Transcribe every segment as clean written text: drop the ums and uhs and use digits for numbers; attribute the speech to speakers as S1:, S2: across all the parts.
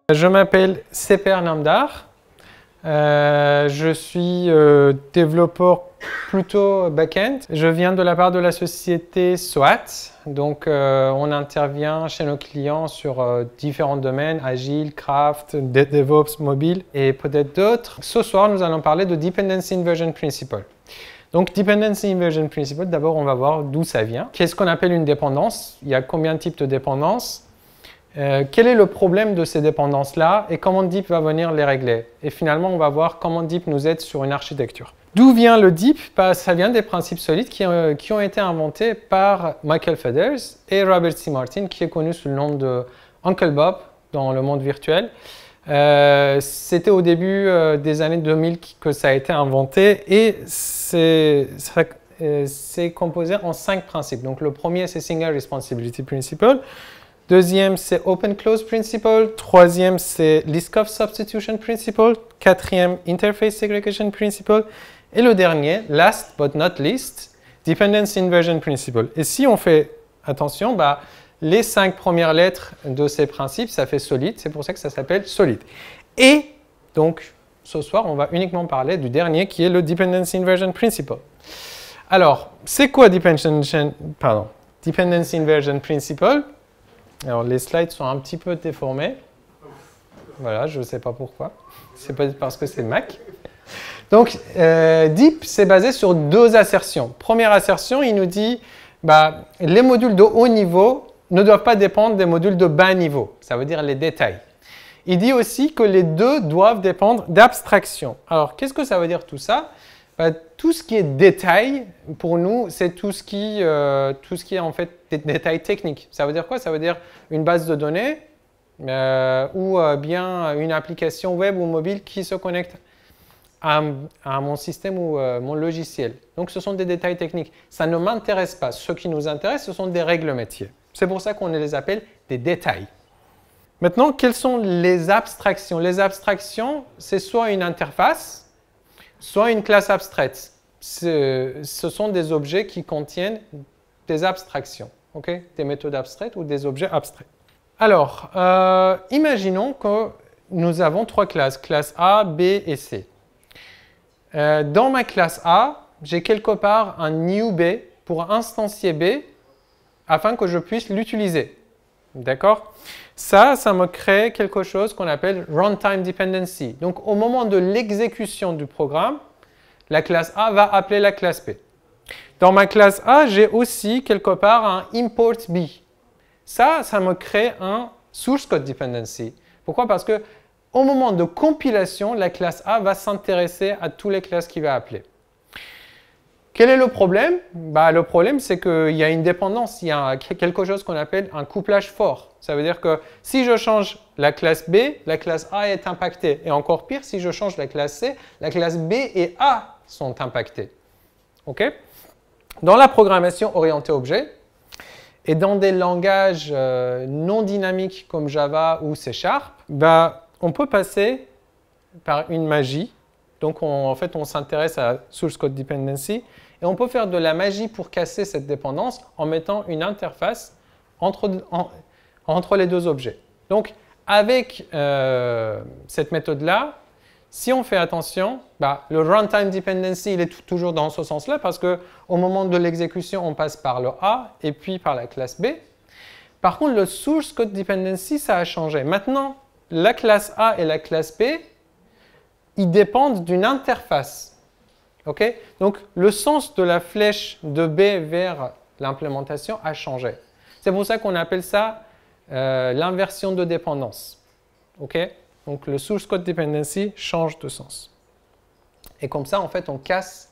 S1: Je m'appelle Seper Namdar. Je suis développeur plutôt back-end. Je viens de la part de la société SWAT. Donc, on intervient chez nos clients sur différents domaines, Agile, Craft, DevOps, mobile et peut-être d'autres. Ce soir, nous allons parler de Dependency Inversion Principle. Donc, Dependency Inversion Principle, d'abord, on va voir d'où ça vient. Qu'est-ce qu'on appelle une dépendance? Il y a combien de types de dépendances? Quel est le problème de ces dépendances-là et comment Deep va venir les régler? Et finalement, on va voir comment Deep nous aide sur une architecture. D'où vient le Deep? Ça vient des principes solides qui ont été inventés par Michael Feathers et Robert C. Martin, qui est connu sous le nom de Uncle Bob dans le monde virtuel. C'était au début des années 2000 que ça a été inventé et c'est composé en 5 principes. Donc, le premier, c'est Single Responsibility Principle. Deuxième, c'est Open Close Principle. Troisième, c'est Liskov Substitution Principle. Quatrième, Interface Segregation Principle. Et le dernier, last but not least, Dependency Inversion Principle. Et si on fait attention, les 5 premières lettres de ces principes, ça fait solide. C'est pour ça que ça s'appelle solide. Et donc, ce soir, on va uniquement parler du dernier qui est le Dependency Inversion Principle. Alors, c'est quoi Dependency Inversion Principle? Alors, les slides sont un petit peu déformés. Voilà, je ne sais pas pourquoi. C'est peut-être parce que c'est Mac. Donc, Deep, c'est basé sur 2 assertions. Première assertion, il nous dit les modules de haut niveau ne doivent pas dépendre des modules de bas niveau. Ça veut dire les détails. Il dit aussi que les deux doivent dépendre d'abstraction. Alors, qu'est-ce que ça veut dire tout ça? Tout ce qui est détail, pour nous, c'est tout ce qui est en fait des détails techniques. Ça veut dire quoi? Ça veut dire une base de données ou bien une application web ou mobile qui se connecte à mon système ou mon logiciel. Donc, ce sont des détails techniques. Ça ne m'intéresse pas. Ce qui nous intéresse, ce sont des règles métiers. C'est pour ça qu'on les appelle des détails. Maintenant, quelles sont les abstractions? Les abstractions, c'est soit une interface, soit une classe abstraite. Ce sont des objets qui contiennent des abstractions, des méthodes abstraites ou des objets abstraits. Alors, imaginons que nous avons 3 classes, classe A, B et C. Dans ma classe A, j'ai quelque part un new B pour instancier B afin que je puisse l'utiliser. D'accord? Ça me crée quelque chose qu'on appelle runtime dependency. Donc, au moment de l'exécution du programme, la classe A va appeler la classe B. Dans ma classe A, j'ai aussi quelque part un import B. Ça me crée un source code dependency. Pourquoi? Parce que au moment de compilation, la classe A va s'intéresser à toutes les classes qu'il va appeler. Quel est le problème? Le problème, c'est qu'il y a une dépendance, il y a quelque chose qu'on appelle un couplage fort. Ça veut dire que si je change la classe B, la classe A est impactée. Et encore pire, si je change la classe C, la classe B et A sont impactées. Dans la programmation orientée objet et dans des langages non dynamiques comme Java ou C#, on peut passer par une magie. Donc, en fait, on s'intéresse à Source Code Dependency et on peut faire de la magie pour casser cette dépendance en mettant une interface entre les 2 objets. Donc, avec cette méthode-là, si on fait attention, le runtime dependency, il est toujours dans ce sens-là parce qu'au moment de l'exécution, on passe par le A et puis par la classe B. Par contre, le Source Code Dependency, ça a changé. Maintenant, la classe A et la classe B, ils dépendent d'une interface. Donc, le sens de la flèche de B vers l'implémentation a changé. C'est pour ça qu'on appelle ça l'inversion de dépendance. Donc, le source code dependency change de sens. Et comme ça, en fait, on casse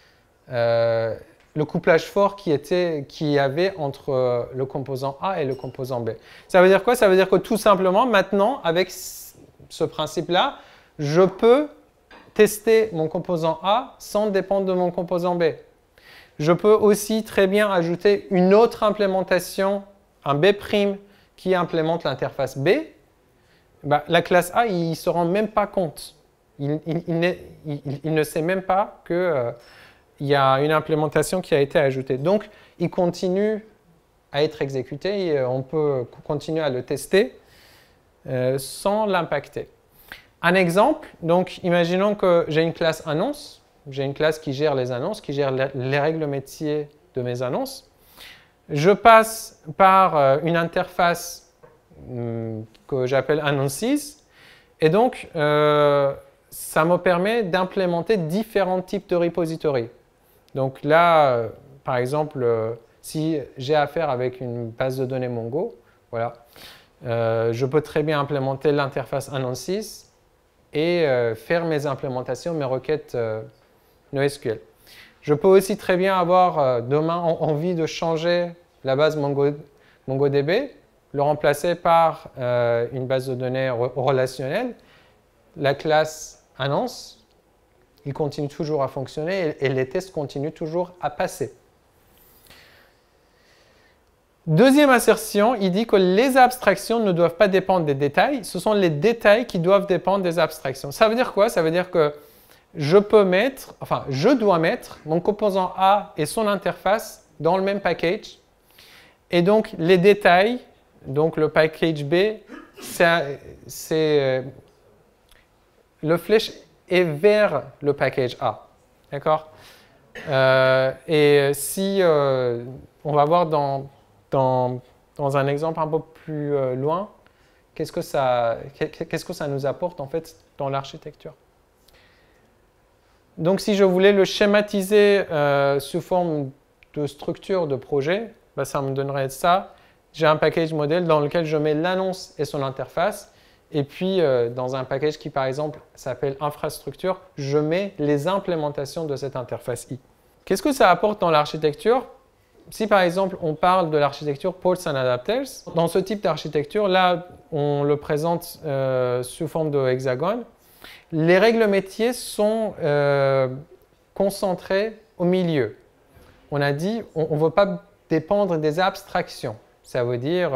S1: le couplage fort qu'il y avait entre le composant A et le composant B. Ça veut dire quoi? Ça veut dire que tout simplement, maintenant, avec ce principe-là, je peux tester mon composant A sans dépendre de mon composant B. Je peux aussi très bien ajouter une autre implémentation, un B' qui implémente l'interface B. La classe A, il ne se rend même pas compte. Il ne sait même pas qu'il y a une implémentation qui a été ajoutée. Donc, il continue à être exécuté et on peut continuer à le tester sans l'impacter. Un exemple, donc imaginons que j'ai une classe annonce, j'ai une classe qui gère les annonces, qui gère les règles métiers de mes annonces. Je passe par une interface que j'appelle Annonces, et donc ça me permet d'implémenter différents types de repositories. Donc là, par exemple, si j'ai affaire avec une base de données Mongo, voilà, je peux très bien implémenter l'interface Annonces et faire mes implémentations, mes requêtes NoSQL. Je peux aussi très bien avoir demain envie de changer la base MongoDB, le remplacer par une base de données relationnelle. La classe annonce, il continue toujours à fonctionner et les tests continuent toujours à passer. Deuxième assertion, il dit que les abstractions ne doivent pas dépendre des détails, ce sont les détails qui doivent dépendre des abstractions. Ça veut dire quoi? Ça veut dire que je dois mettre mon composant A et son interface dans le même package. Et donc, les détails, donc le package B, le flèche est vers le package A. D'accord? Et si on va voir dans un exemple un peu plus loin, qu'est-ce que ça nous apporte en fait dans l'architecture. Donc si je voulais le schématiser sous forme de structure de projet, bah, ça me donnerait ça. J'ai un package modèle dans lequel je mets l'annonce et son interface. Et puis, dans un package qui, par exemple, s'appelle infrastructure, je mets les implémentations de cette interface I. Qu'est-ce que ça apporte dans l'architecture? Si, par exemple, on parle de l'architecture Ports and Adapters, dans ce type d'architecture, là, on le présente sous forme de hexagone. Les règles métiers sont concentrées au milieu. On a dit, on ne veut pas dépendre des abstractions. Ça veut dire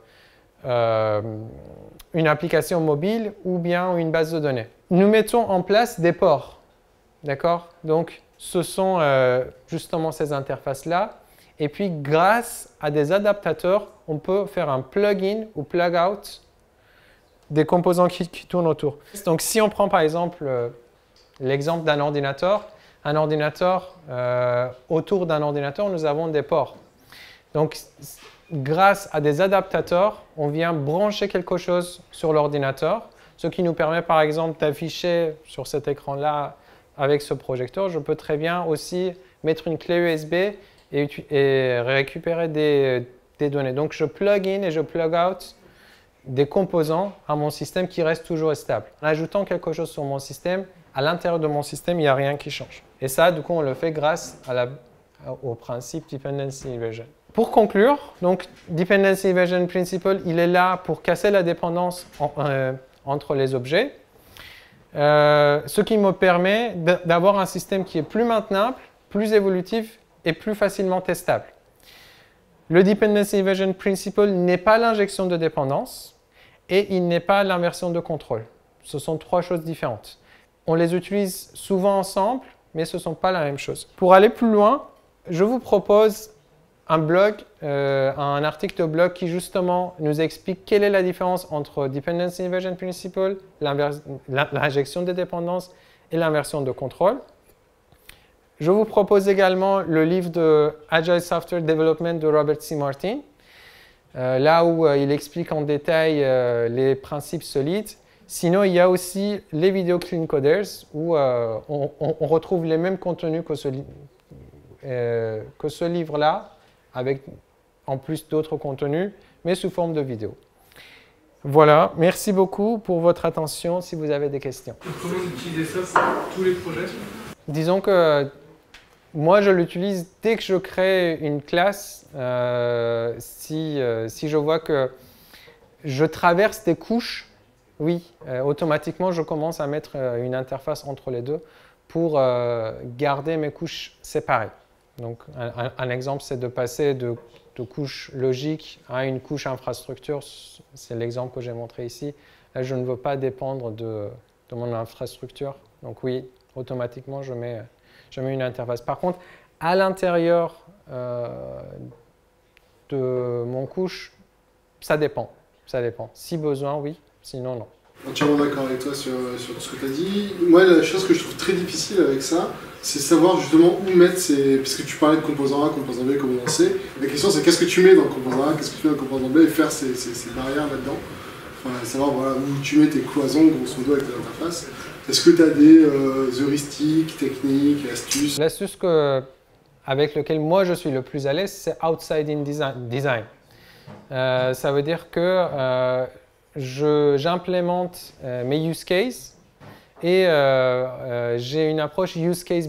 S1: une application mobile ou bien une base de données. Nous mettons en place des ports. D'accord? Donc, ce sont justement ces interfaces-là. Et puis, grâce à des adaptateurs, on peut faire un plug-in ou plug-out des composants qui tournent autour. Donc, si on prend par exemple l'exemple d'un ordinateur, autour d'un ordinateur, nous avons des ports. Donc, grâce à des adaptateurs, on vient brancher quelque chose sur l'ordinateur, ce qui nous permet par exemple d'afficher sur cet écran-là avec ce projecteur. Je peux très bien aussi mettre une clé USB et récupérer des données. Donc, je plug in et je plug out des composants à mon système qui restent toujours stables. En ajoutant quelque chose sur mon système, à l'intérieur de mon système, il n'y a rien qui change. Et ça, du coup, on le fait grâce au principe Dependency Inversion. Pour conclure, donc, Dependency Inversion Principle, il est là pour casser la dépendance entre les objets, ce qui me permet d'avoir un système qui est plus maintenable, plus évolutif et plus facilement testable. Le Dependency Inversion Principle n'est pas l'injection de dépendance et il n'est pas l'inversion de contrôle. Ce sont trois choses différentes. On les utilise souvent ensemble, mais ce ne sont pas la même chose. Pour aller plus loin, je vous propose un blog, un article de blog qui justement nous explique quelle est la différence entre Dependency Inversion Principle, l'injection de dépendance et l'inversion de contrôle. Je vous propose également le livre de Agile Software Development de Robert C. Martin, là où il explique en détail les principes solides. Sinon, il y a aussi les vidéos Clean Coders où on retrouve les mêmes contenus que ce livre-là, avec en plus d'autres contenus, mais sous forme de vidéo. Voilà, merci beaucoup pour votre attention si vous avez des questions.
S2: Comment vous utilisez ça pour tous les projets?
S1: Disons que moi, je l'utilise dès que je crée une classe. Si je vois que je traverse des couches, oui, automatiquement, je commence à mettre une interface entre les deux pour garder mes couches séparées. Donc, un exemple, c'est de passer de couche logique à une couche infrastructure. C'est l'exemple que j'ai montré ici. Là, je ne veux pas dépendre de mon infrastructure. Donc oui, automatiquement, je mets une interface. Par contre, à l'intérieur de mon couche, ça dépend. Ça dépend. Si besoin, oui, Sinon, non.
S3: Entièrement d'accord avec toi sur tout ce que tu as dit. Moi, la chose que je trouve très difficile avec ça, c'est savoir justement où mettre ces... Parce que tu parlais de composant A, composant B, composant C. La question, c'est qu'est-ce que tu mets dans le composant A, qu'est-ce que tu mets dans le composant B, et faire ces barrières là-dedans. Enfin, savoir voilà, où tu mets tes cloisons, grosso modo, avec tes interfaces. Est-ce que tu as des heuristiques, techniques, astuces?
S1: L'astuce avec laquelle moi je suis le plus à l'aise, c'est outside-in design. Ça veut dire que j'implémente mes use cases et j'ai une approche use case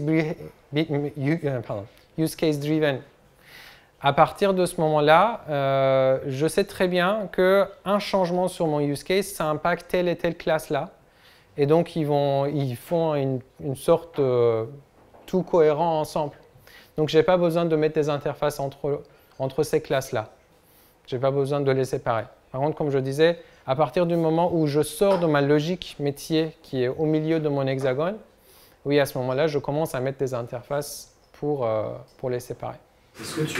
S1: driven. À partir de ce moment-là, je sais très bien qu'un changement sur mon use case, ça impacte telle et telle classe-là. Et donc, ils font une sorte tout cohérent ensemble. Donc, je n'ai pas besoin de mettre des interfaces entre ces classes-là. Je n'ai pas besoin de les séparer. Par contre, comme je disais, à partir du moment où je sors de ma logique métier qui est au milieu de mon hexagone, oui, à ce moment-là, je commence à mettre des interfaces pour les séparer.
S4: Est-ce que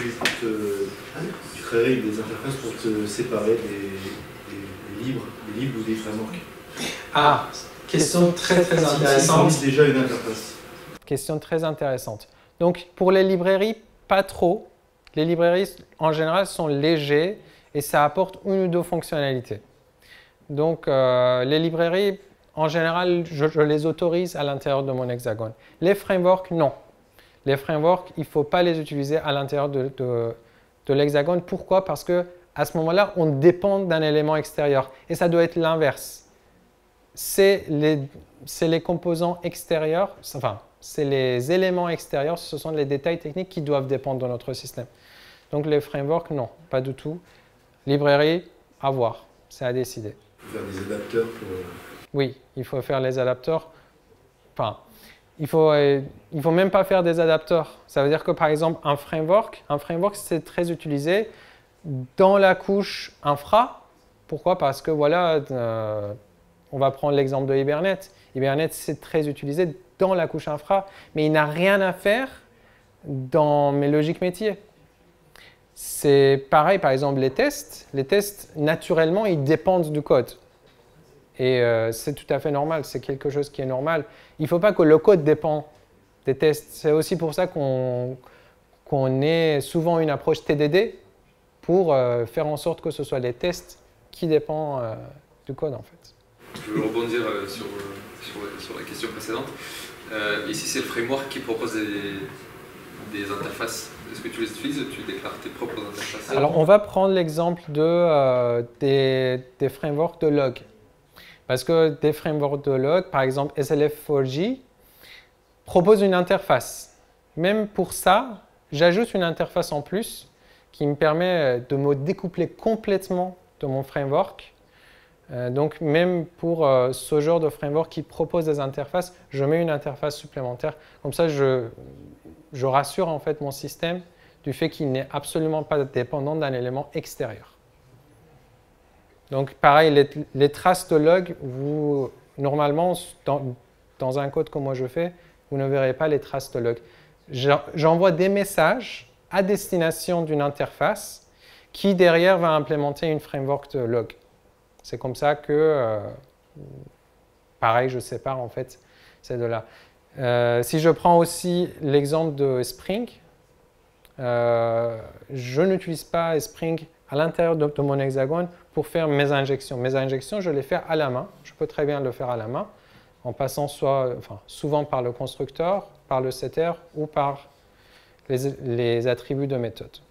S4: tu créerais des interfaces pour te séparer des libres ou des frameworks?
S1: Ah, question très intéressante.
S4: Si déjà une interface.
S1: Question très intéressante. Donc, pour les librairies, pas trop. Les librairies, en général, sont légers et ça apporte une ou deux fonctionnalités. Donc, les librairies, en général, je les autorise à l'intérieur de mon hexagone. Les frameworks, non. Les frameworks, il ne faut pas les utiliser à l'intérieur de l'hexagone. Pourquoi? Parce qu'à ce moment-là, on dépend d'un élément extérieur. Et ça doit être l'inverse. C'est les composants extérieurs, enfin, c'est les éléments extérieurs, ce sont les détails techniques qui doivent dépendre de notre système. Donc les frameworks, non, pas du tout. Librairie, à voir, c'est à décider.
S4: Il faut faire des adapteurs pour...
S1: Oui, il faut faire les adapteurs. Enfin, il faut même pas faire des adapteurs. Ça veut dire que par exemple, un framework c'est très utilisé dans la couche infra. Pourquoi? Parce que voilà, on va prendre l'exemple de Hibernate. Hibernate, c'est très utilisé dans la couche infra, mais il n'a rien à faire dans mes logiques métiers. C'est pareil, par exemple, les tests, naturellement, ils dépendent du code. Et c'est tout à fait normal, c'est quelque chose qui est normal. Il ne faut pas que le code dépend des tests. C'est aussi pour ça qu'on ait souvent une approche TDD pour faire en sorte que ce soit les tests qui dépendent du code, en fait.
S2: Je veux rebondir sur la question précédente. Ici, c'est le framework qui propose des interfaces. Est-ce que tu les utilises ou tu déclares tes propres interfaces?
S1: Alors, on va prendre l'exemple des frameworks de log. Parce que des frameworks de log, par exemple SLF4j, proposent une interface. Même pour ça, j'ajoute une interface en plus qui me permet de me découpler complètement de mon framework. Donc même pour ce genre de framework qui propose des interfaces, je mets une interface supplémentaire. Comme ça, je rassure en fait mon système du fait qu'il n'est absolument pas dépendant d'un élément extérieur. Donc pareil, les traces de log, normalement, dans un code comme moi je fais, vous ne verrez pas les traces de log. J'envoie des messages à destination d'une interface qui derrière va implémenter une framework de log. C'est comme ça que, pareil, je sépare en fait ces deux-là. Si je prends aussi l'exemple de Spring, je n'utilise pas Spring à l'intérieur de mon hexagone pour faire mes injections. Mes injections, je les fais à la main. Je peux très bien le faire à la main en passant souvent par le constructeur, par le setter ou par les attributs de méthode.